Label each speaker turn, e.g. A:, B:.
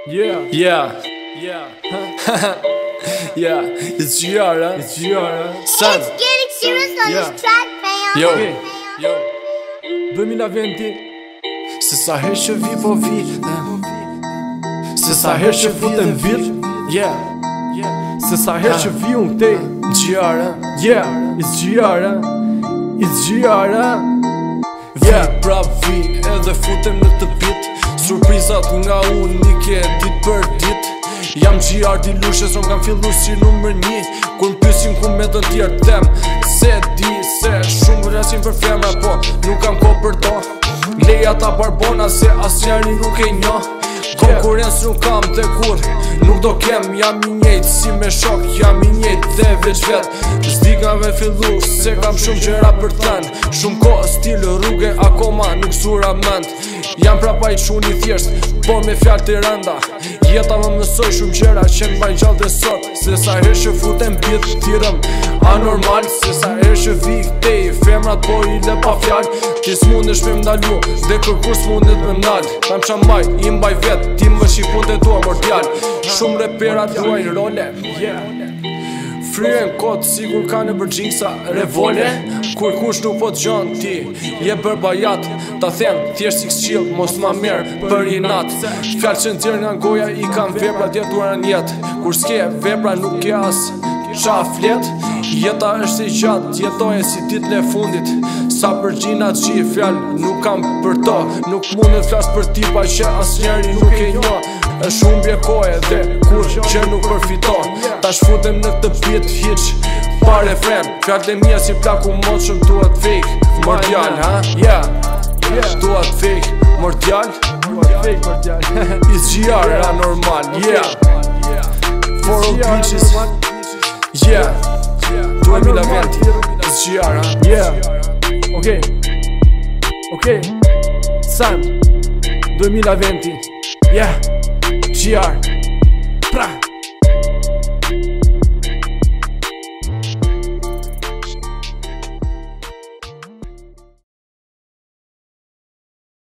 A: Yeah.
B: Yeah, it's GR, huh?
A: It's GR, huh?
B: Son.
C: It's getting serious on
A: Yeah.
C: this track, fam.
B: Yo,
A: Okay.
B: yo.
A: 2020.
B: Se sa herë që vi po vi, se sa herë që futem vit. Yeah,
A: Se sa herë që vi unë këtej.
B: GR, huh?
A: Yeah, it's GR, huh? It's GR, huh?
B: Yeah, prap vi edhe futem në të pit. Surprizat nga unë nike dit për dit. Jam GR Dilushes, unë kam fillu si numër 1. Kur m'pysin ku me të tjerë tem, se di se shumë vrasin për femra, po nuk kam ko për to. Leja ta barbona se asnjëri nuk e njo. Konkurencë nuk kam dhe kur nuk do kem. Jam i njejt si me shok, jam i njejt dhe veç vet. S'di ka me fillu se kam shumë gjera për ten. Shumë ko stil rrugë akoma nuk zura mend. Jam prapa i quni thjesht, po me fjallë të rënda. Jeta më mësoj shumë gjera që m'bajnë gjallë dhe sot. Se sa herë që futem bit tirëm anormal. Se sa herë që vi këtej femrat po i lë pa fjallë. Ti s'mundesh me m'dalu dhe kërkur s'mundet me m'nal. Tam qa mbaj, i mbaj vet, ti më shqipun të tua mordjall. Shumë reperat luajnë role, fryen kot sigur ka në bërgjingsa revole. Kur kush nuk po t'gjon ti je bër bajat. Ta them thjesht si këshill mos ma merë për i nat. Fjallë që n'tirë nga goja i kam vepra djetuara njet. Kur s'ke vepra nuk ke as qa flet. Jeta është e gjatë, jetoje si dit le fundit. Sa për gjinat qi fjallë nuk kam për to. Nuk mundet flas për tipa që asnjëri nuk e njo. Është shumë bjekoje dhe kur që nuk përfito. Ta shfutem në këtë bit hiq pa refren. Fjallë e mija si plaku moqëm duhet fake mordjall, ha? Yeah, duhet fake mordjall.
A: Fake mordjall.
B: It's GR anormal, yeah. For all bitches, yeah. 2020, it's GR, ha?
A: Yeah. Ok. San 2020. Yeah. GR. Pra.